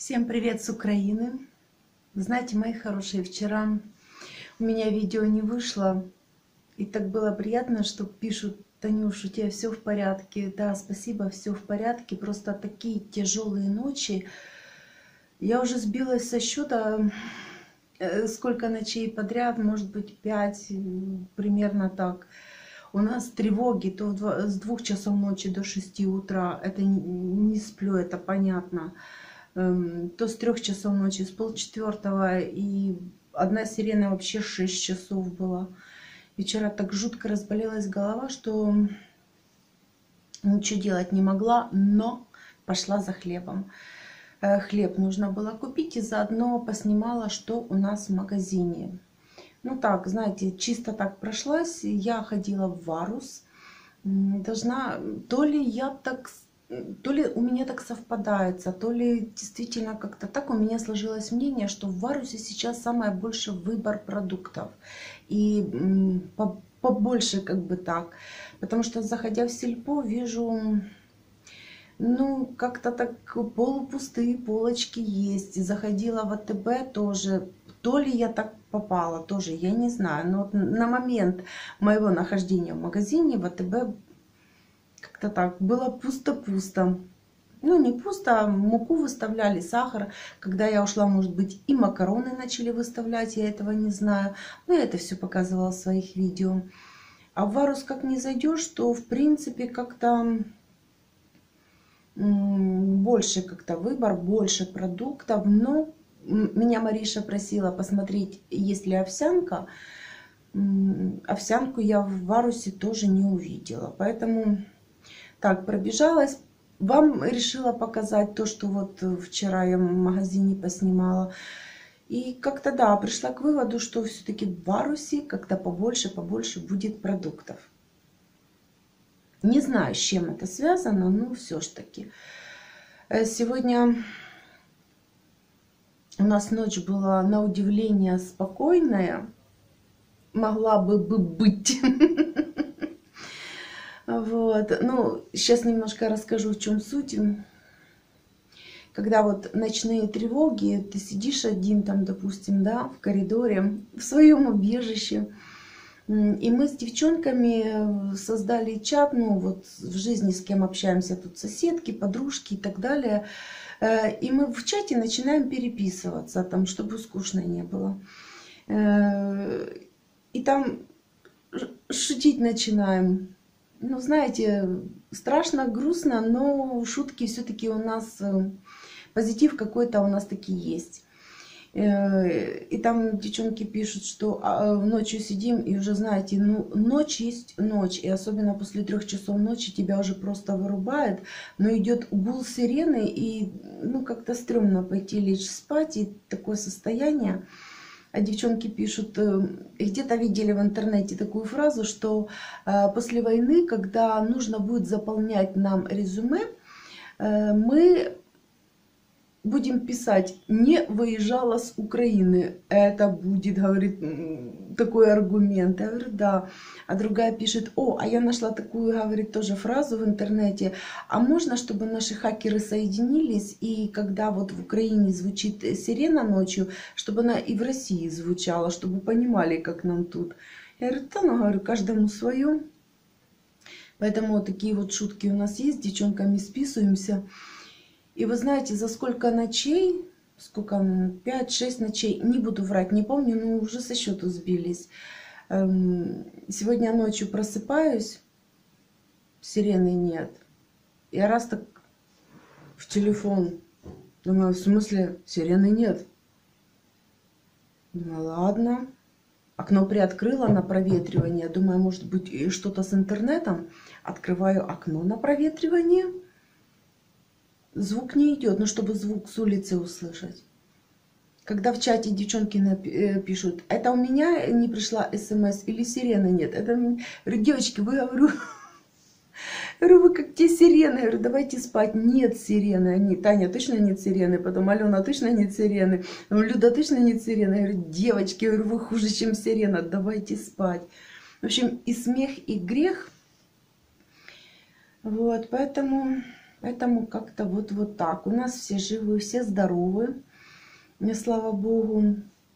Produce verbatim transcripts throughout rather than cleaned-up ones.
Всем привет с Украины! Знаете, мои хорошие, вчера у меня видео не вышло, и так было приятно, что пишут: Танюш, у тебя все в порядке? Да, спасибо, все в порядке. Просто такие тяжелые ночи. Я уже сбилась со счета, сколько ночей подряд, может быть, пять, примерно так. У нас тревоги то с двух часов ночи до шести утра. Это не сплю, это понятно. То с трех часов ночи, с полчетвертого, и одна сирена вообще шесть часов была. И вчера так жутко разболелась голова, что ничего делать не могла, но пошла за хлебом. Хлеб нужно было купить, и заодно поснимала, что у нас в магазине. Ну так, знаете, чисто так прошлась. Я ходила в Варус. Должна, то ли я так, то ли у меня так совпадается, то ли действительно как-то так у меня сложилось мнение, что в Варусе сейчас самое больше выбор продуктов. И побольше как бы так. Потому что, заходя в сельпо, вижу, ну, как-то так полупустые полочки есть. Заходила в АТБ тоже. То ли я так попала, тоже я не знаю. Но вот на момент моего нахождения в магазине в АТБ как-то так было пусто-пусто. Ну, не пусто, муку выставляли, сахар. Когда я ушла, может быть, и макароны начали выставлять, я этого не знаю. Но я это все показывала в своих видео. А в Варус как не зайдешь, то в принципе как-то больше как-то выбор, больше продуктов. Но меня Мариша просила посмотреть, есть ли овсянка. Овсянку я в Варусе тоже не увидела. Поэтому так, пробежалась. Вам решила показать то, что вот вчера я в магазине поснимала. И как-то, да, пришла к выводу, что все-таки в Варусе как-то побольше, побольше будет продуктов. Не знаю, с чем это связано, но все ж таки. Сегодня у нас ночь была на удивление спокойная. Могла бы быть. Вот. Ну, сейчас немножко расскажу, в чем суть. Когда вот ночные тревоги, ты сидишь один там, допустим, да, в коридоре, в своем убежище. И мы с девчонками создали чат, ну вот в жизни с кем общаемся, тут соседки, подружки и так далее. И мы в чате начинаем переписываться, там, чтобы скучно не было. И там шутить начинаем. Ну, знаете, страшно, грустно, но шутки все-таки у нас, позитив какой-то у нас таки есть. И там девчонки пишут, что ночью сидим и уже, знаете, ну, ночь есть ночь. И особенно после трех часов ночи тебя уже просто вырубает. Но идет гул сирены, и ну, как-то стрёмно пойти лечь спать. И такое состояние. А девчонки пишут, где-то видели в интернете такую фразу, что после войны, когда нужно будет заполнять нам резюме, мы будем писать: не выезжала с Украины. Это будет, говорит, такой аргумент. Я говорю, да. А другая пишет: о, а я нашла такую, говорит, тоже фразу в интернете. А можно, чтобы наши хакеры соединились, и когда вот в Украине звучит сирена ночью, чтобы она и в России звучала, чтобы понимали, как нам тут. Я говорю, да, ну, говорю, каждому свое. Поэтому вот такие вот шутки у нас есть, с девчонками списываемся. И вы знаете, за сколько ночей, сколько, пять-шесть ночей, не буду врать, не помню, но уже со счету сбились. Сегодня ночью просыпаюсь, сирены нет. Я раз так в телефон, думаю, в смысле, сирены нет? Думаю, ладно. Окно приоткрыла на проветривание, думаю, может быть, что-то с интернетом. Открываю окно на проветривание. Звук не идет, но чтобы звук с улицы услышать. Когда в чате девчонки пишут, это у меня не пришла смс или сирены нет. Это, говорю, девочки, вы, говорю, говорю, вы как те сирены. Я говорю, давайте спать. Нет сирены. Они, Таня, точно нет сирены? Потом Алена, точно нет сирены? Люда, точно нет сирены? Я говорю, девочки, я говорю, вы хуже, чем сирена. Давайте спать. В общем, и смех, и грех. Вот, поэтому... Поэтому как-то вот, вот так. У нас все живы, все здоровы. И слава Богу.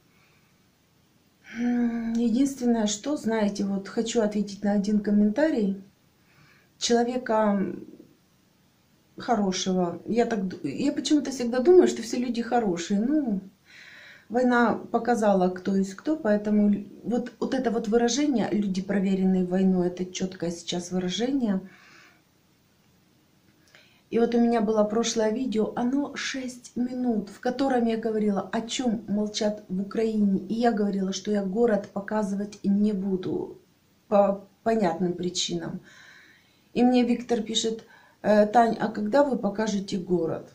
Единственное, что, знаете, вот хочу ответить на один комментарий. Человека хорошего. Я, так, я почему-то всегда думаю, что все люди хорошие. Ну, война показала, кто есть кто, поэтому вот, вот это вот выражение «люди, проверенные войной», это четкое сейчас выражение. И вот у меня было прошлое видео, оно шесть минут, в котором я говорила, о чем молчат в Украине. И я говорила, что я город показывать не буду по понятным причинам. И мне Виктор пишет: Тань, а когда вы покажете город?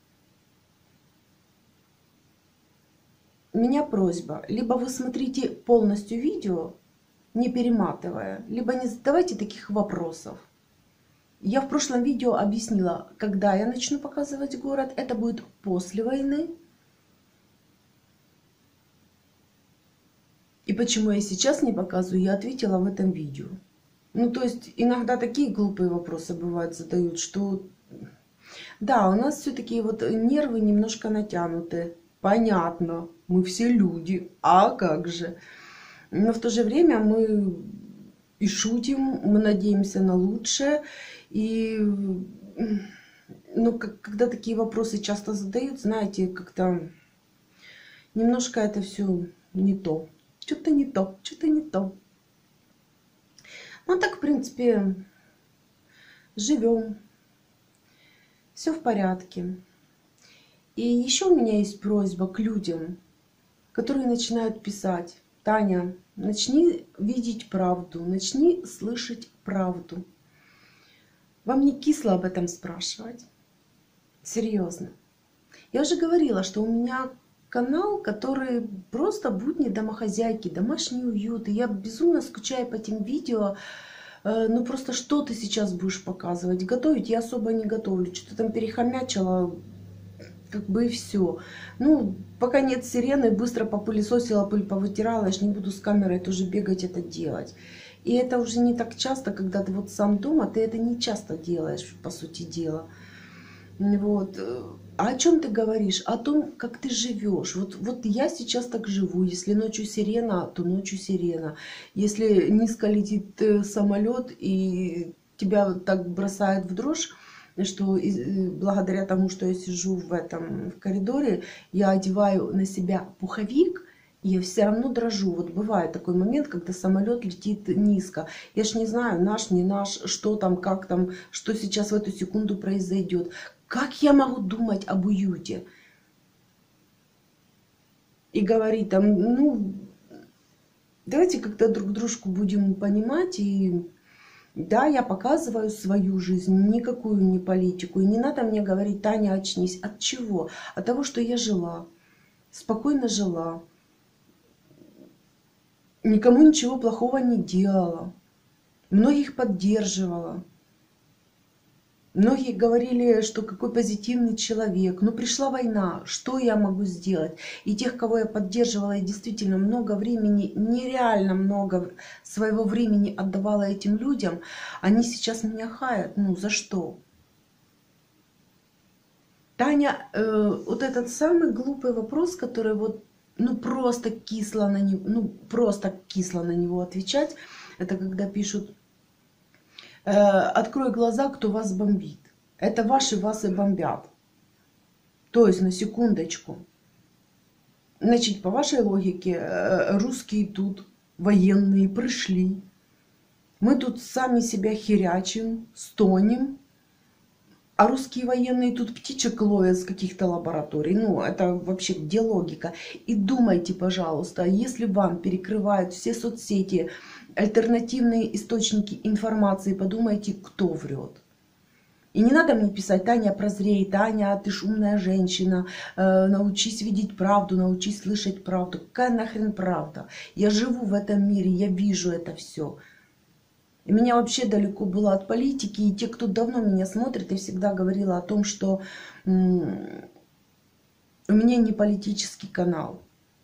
У меня просьба, либо вы смотрите полностью видео, не перематывая, либо не задавайте таких вопросов. Я в прошлом видео объяснила, когда я начну показывать город. Это будет после войны. И почему я сейчас не показываю, я ответила в этом видео. Ну, то есть, иногда такие глупые вопросы бывают, задают, что... Да, у нас все-таки вот нервы немножко натянуты. Понятно, мы все люди, а как же? Но в то же время мы и шутим, мы надеемся на лучшее. И, ну, как, когда такие вопросы часто задают, знаете, как-то немножко это все не то. Что-то не то, что-то не то. Ну, так, в принципе, живем. Все в порядке. И еще у меня есть просьба к людям, которые начинают писать: Таня, начни видеть правду, начни слышать правду. Вам не кисло об этом спрашивать? Серьезно. Я уже говорила, что у меня канал, который просто будни домохозяйки, домашний уют. И я безумно скучаю по этим видео. Ну просто что ты сейчас будешь показывать? Готовить я особо не готовлю. Что-то там перехомячила, как бы и все. Ну, пока нет сирены, быстро попылесосила, пыль повытирала. Я ж не буду с камерой тоже бегать это делать. И это уже не так часто, когда ты вот сам дома, ты это не часто делаешь, по сути дела. Вот. А о чем ты говоришь? О том, как ты живешь. Вот, вот я сейчас так живу. Если ночью сирена, то ночью сирена. Если низко летит самолет и тебя так бросает в дрожь, что благодаря тому, что я сижу в этом в коридоре, я одеваю на себя пуховик, и я все равно дрожу. Вот бывает такой момент, когда самолет летит низко. Я ж не знаю, наш, не наш, что там, как там, что сейчас в эту секунду произойдет. Как я могу думать об уюте? И говорить там, ну, давайте как-то друг дружку будем понимать. И да, я показываю свою жизнь, никакую не политику. И не надо мне говорить: Таня, очнись. От чего? От того, что я жила, спокойно жила. Никому ничего плохого не делала. Многих поддерживала. Многие говорили, что какой позитивный человек. Но пришла война, что я могу сделать? И тех, кого я поддерживала, я действительно много времени, нереально много своего времени отдавала этим людям, они сейчас меня хаят. Ну за что? Таня, э, вот этот самый глупый вопрос, который вот, ну просто кисло на него, ну просто кисло на него отвечать, это когда пишут: открой глаза, кто вас бомбит. Это ваши вас и бомбят. То есть, на секундочку. Значит, по вашей логике, русские тут, военные, пришли. Мы тут сами себя херячим, стонем. А русские военные тут птичек ловят с каких-то лабораторий. Ну, это вообще где логика? И думайте, пожалуйста, если вам перекрывают все соцсети, альтернативные источники информации, подумайте, кто врет. И не надо мне писать: Таня, прозрей, Таня, ты ж умная женщина, э, научись видеть правду, научись слышать правду. Какая нахрен правда? Я живу в этом мире, я вижу это все. И меня вообще далеко было от политики. И те, кто давно меня смотрит, я всегда говорила о том, что у меня не политический канал.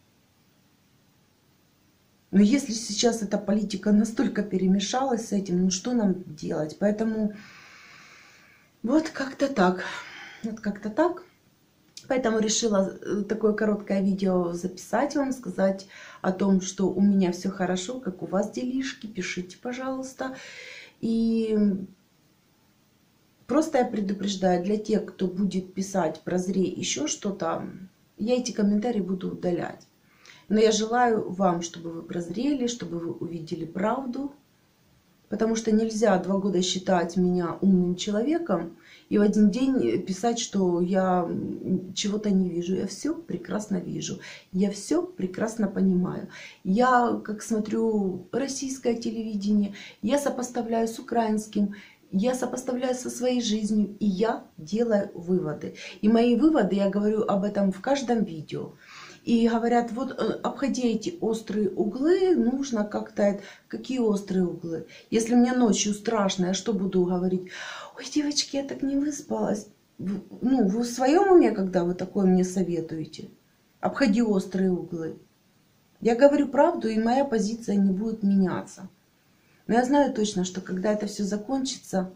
Но если сейчас эта политика настолько перемешалась с этим, ну что нам делать? Поэтому Вот как-то так. Вот как-то так. Поэтому решила такое короткое видео записать вам, сказать о том, что у меня все хорошо, как у вас делишки, пишите, пожалуйста. И просто я предупреждаю, для тех, кто будет писать прозрей еще что-то, я эти комментарии буду удалять. Но я желаю вам, чтобы вы прозрели, чтобы вы увидели правду. Потому что нельзя два года считать меня умным человеком и в один день писать, что я чего-то не вижу. Я все прекрасно вижу. Я все прекрасно понимаю. Я, как смотрю российское телевидение, я сопоставляю с украинским, я сопоставляю со своей жизнью, и я делаю выводы. И мои выводы, я говорю об этом в каждом видео. И говорят, вот обходи эти острые углы, нужно как-то... Какие острые углы? Если мне ночью страшно, я что буду говорить? Ой, девочки, я так не выспалась. Ну, вы в своем уме, когда вы такое мне советуете? Обходи острые углы. Я говорю правду, и моя позиция не будет меняться. Но я знаю точно, что когда это все закончится,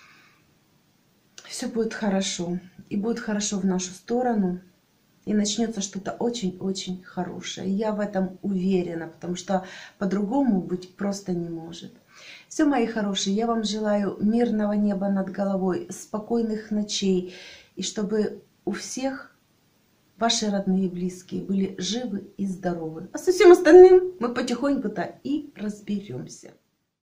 все будет хорошо. И будет хорошо в нашу сторону. И начнется что-то очень-очень хорошее. Я в этом уверена, потому что по-другому быть просто не может. Все, мои хорошие, я вам желаю мирного неба над головой, спокойных ночей. И чтобы у всех ваши родные и близкие были живы и здоровы. А со всем остальным мы потихоньку-то и разберемся.